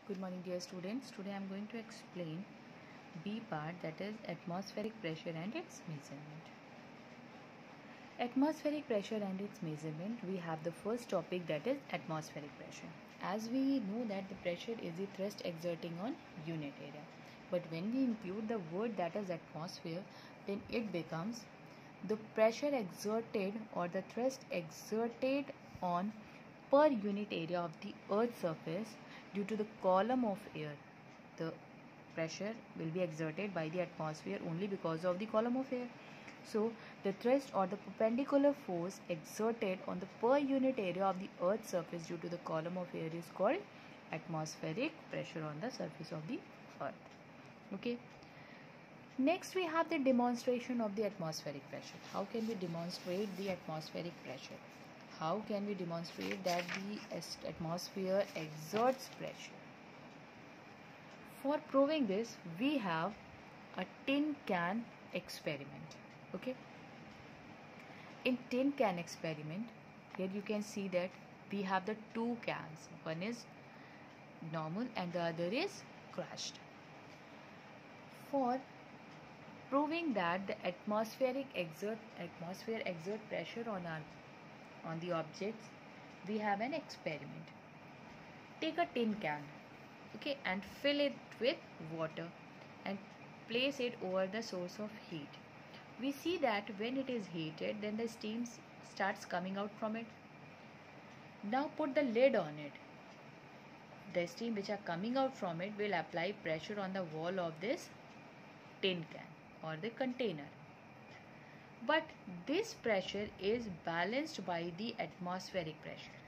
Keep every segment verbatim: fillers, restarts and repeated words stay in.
Good morning, dear students. Today I am going to explain B part, that is atmospheric pressure and its measurement. Atmospheric pressure and its measurement, we have the first topic, that is atmospheric pressure. As we know that the pressure is the thrust exerting on unit area. But when we include the word that is atmosphere, then it becomes the pressure exerted or the thrust exerted on per unit area of the earth's surface due to the column of air. The pressure will be exerted by the atmosphere only because of the column of air. So the thrust or the perpendicular force exerted on the per unit area of the earth's surface due to the column of air is called atmospheric pressure on the surface of the earth. Okay. Next we have the demonstration of the atmospheric pressure. How can we demonstrate the atmospheric pressure? How can we demonstrate that the atmosphere exerts pressure? For proving this, we have a tin can experiment. Okay. In tin can experiment, here you can see that we have the two cans. One is normal and the other is crushed. For proving that the atmospheric exert atmosphere exert pressure on our on the objects, we have an experiment. Take a tin can, okay, and fill it with water and place it over the source of heat. We see that when it is heated, then the steam starts coming out from it. Now put the lid on it. The steam which are coming out from it will apply pressure on the wall of this tin can or the container. But this pressure is balanced by the atmospheric pressure.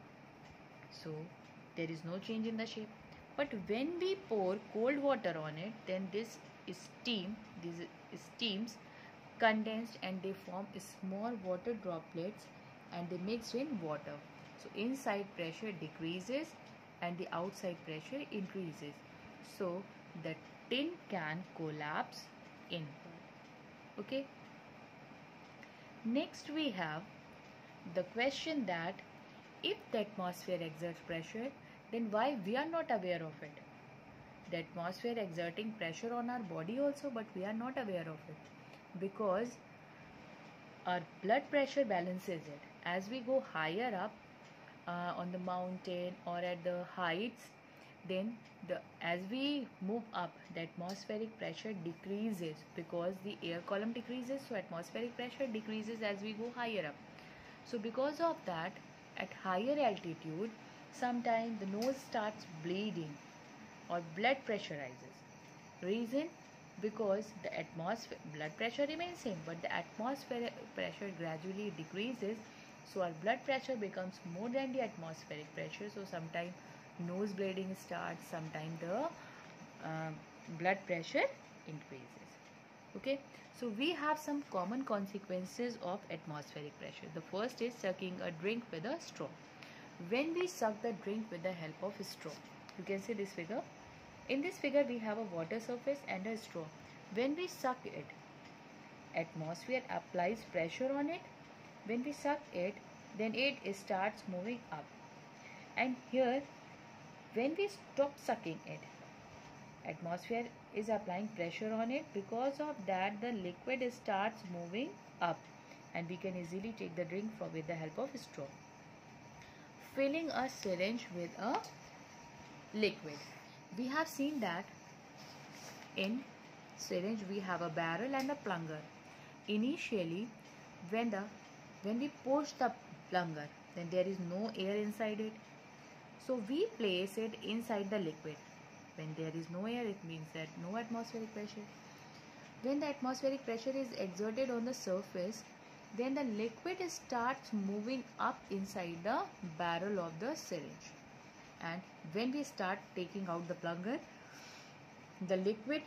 So there is no change in the shape. But when we pour cold water on it, then this steam, these steams condensed and they form small water droplets and they mix in water. So inside pressure decreases and the outside pressure increases. So the tin can collapse inward. Okay. Next we have the question that if the atmosphere exerts pressure, then why we are not aware of it? The atmosphere exerting pressure on our body also, but we are not aware of it because our blood pressure balances it. As we go higher up uh, on the mountain or at the heights, then the as we move up, the atmospheric pressure decreases because the air column decreases, so atmospheric pressure decreases as we go higher up. So because of that, at higher altitude, sometimes the nose starts bleeding or blood pressure rises. Reason? Because the atmosphere blood pressure remains same, but the atmospheric pressure gradually decreases, so our blood pressure becomes more than the atmospheric pressure. So sometimes nose bleeding starts, sometimes the uh, blood pressure increases. Okay, so we have some common consequences of atmospheric pressure. The first is sucking a drink with a straw. When we suck the drink with the help of a straw, you can see this figure. In this figure we have a water surface and a straw. When we suck it, atmosphere applies pressure on it. When we suck it, then it starts moving up. And here, when we stop sucking it, atmosphere is applying pressure on it. Because of that, the liquid starts moving up and we can easily take the drink from with the help of a straw. Filling a syringe with a liquid. We have seen that in syringe we have a barrel and a plunger. Initially, when the when we push the plunger, then there is no air inside it. So we place it inside the liquid. When there is no air, it means that no atmospheric pressure. When the atmospheric pressure is exerted on the surface, then the liquid starts moving up inside the barrel of the syringe. And when we start taking out the plunger, the liquid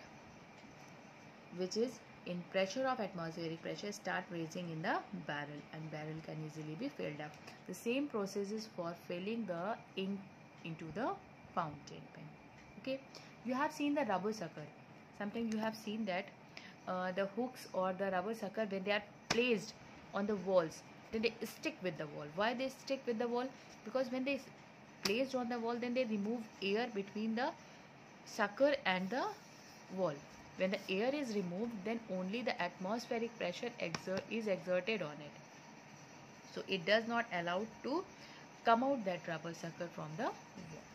which is in pressure of atmospheric pressure start raising in the barrel and barrel can easily be filled up. The same process is for filling the ink into the fountain pen. Okay, you have seen the rubber sucker. Sometimes you have seen that uh, the hooks or the rubber sucker, when they are placed on the walls, then they stick with the wall. Why they stick with the wall? Because when they placed on the wall, then they remove air between the sucker and the wall. When the air is removed, then only the atmospheric pressure exert is exerted on it. So it does not allow to come out that rubber sucker from the wall.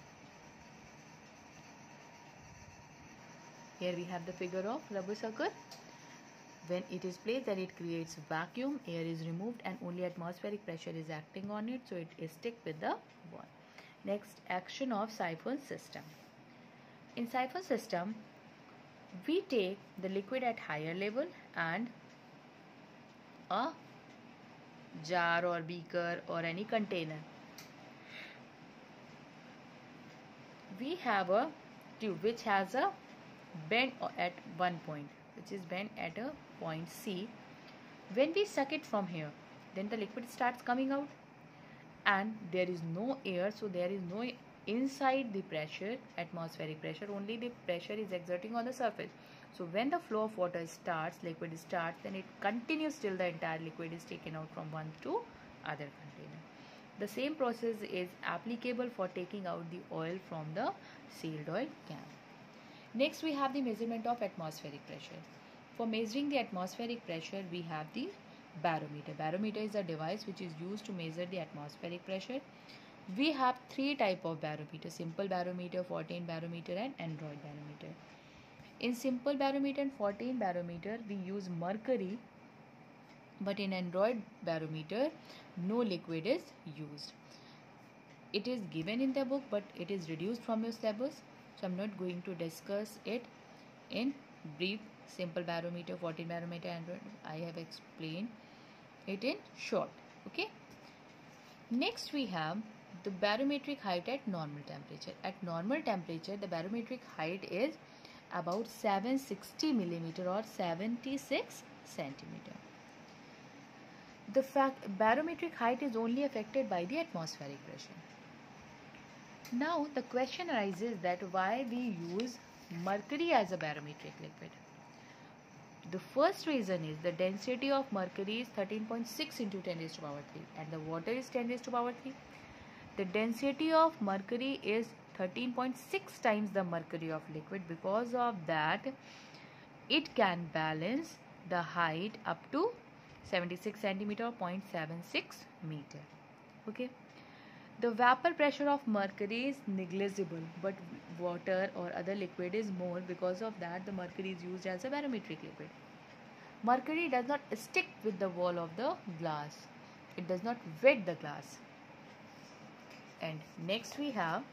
Here we have the figure of rubber sucker. When it is placed, then it creates vacuum, air is removed and only atmospheric pressure is acting on it, so it is stick with the wall. Next, action of siphon system. In siphon system, we take the liquid at higher level and a jar or beaker or any container. We have a tube which has a bend at one point, which is bent at a point C. When we suck it from here, then the liquid starts coming out and there is no air, so there is no inside the pressure, atmospheric pressure, only the pressure is exerting on the surface. So when the flow of water starts, liquid starts, then it continues till the entire liquid is taken out from one to other container. The same process is applicable for taking out the oil from the sealed oil can. Next, we have the measurement of atmospheric pressure. For measuring the atmospheric pressure, we have the barometer. Barometer is a device which is used to measure the atmospheric pressure. We have three type of barometer: simple barometer, fourteen barometer and Android barometer. In simple barometer and fourteen barometer, we use mercury, but in Android barometer, no liquid is used. It is given in the book, but it is reduced from your syllabus. So I'm not going to discuss it in brief. Simple barometer, fourteen barometer, and I have explained it in short. Okay. Next we have the barometric height at normal temperature. At normal temperature, the barometric height is about seven hundred sixty millimeter or seventy-six centimeter. The fact barometric height is only affected by the atmospheric pressure. Now the question arises that why we use mercury as a barometric liquid. The first reason is the density of mercury is thirteen point six into ten raised to power three and the water is ten raised to power three. The density of mercury is thirteen point six times the mercury of liquid. Because of that, it can balance the height up to seventy-six centimeter or zero point seven six meter. Okay. The vapor pressure of mercury is negligible, but water or other liquid is more. Because of that, the mercury is used as a barometric liquid. Mercury does not stick with the wall of the glass. It does not wet the glass. And next we have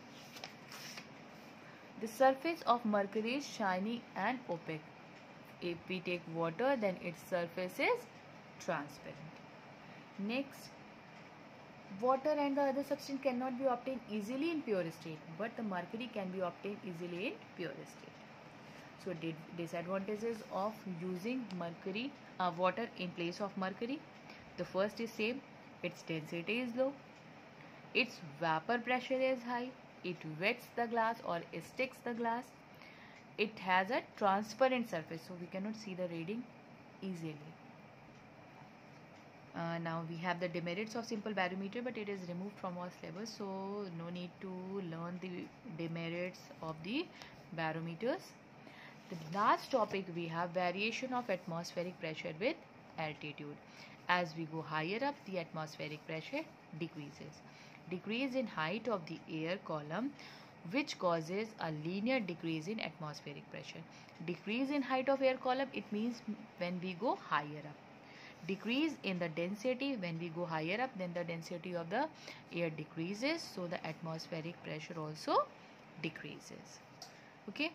the surface of mercury is shiny and opaque. If we take water, then its surface is transparent. Next, water and the other substance cannot be obtained easily in pure state, but the mercury can be obtained easily in pure state. So disadvantages of using mercury uh, water in place of mercury. The first is same, its density is low, its vapor pressure is high, it wets the glass or sticks the glass, it has a transparent surface, so we cannot see the reading easily. Uh, now we have the demerits of simple barometer, but it is removed from our syllabus, so no need to learn the demerits of the barometers. The last topic we have variation of atmospheric pressure with altitude. As we go higher up, the atmospheric pressure decreases. Decrease in height of the air column, which causes a linear decrease in atmospheric pressure. Decrease in height of air column, it means when we go higher up. Decrease in the density, when we go higher up, then the density of the air decreases, so the atmospheric pressure also decreases. Okay.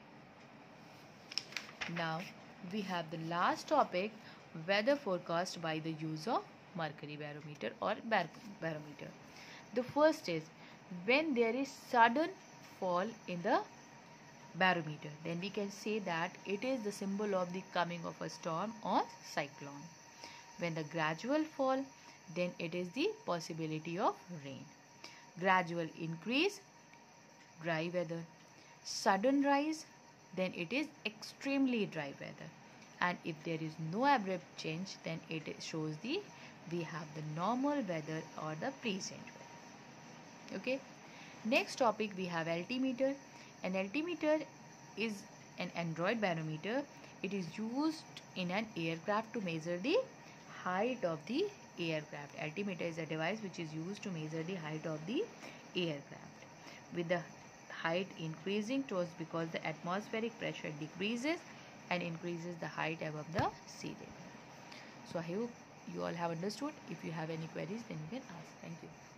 Now we have the last topic, weather forecast by the use of mercury barometer or bar barometer. The first is when there is sudden fall in the barometer, then we can say that it is the symbol of the coming of a storm or cyclone. When the gradual fall, then it is the possibility of rain. Gradual increase, dry weather. Sudden rise, then it is extremely dry weather. And if there is no abrupt change, then it shows the we have the normal weather or the present weather. Okay, Next topic we have altimeter. An altimeter is an Android barometer. It is used in an aircraft to measure the height of the aircraft. Altimeter is a device which is used to measure the height of the aircraft. With the height increasing towards because the atmospheric pressure decreases and increases the height above the sea level. So I hope you all have understood. If you have any queries, then you can ask. Thank you.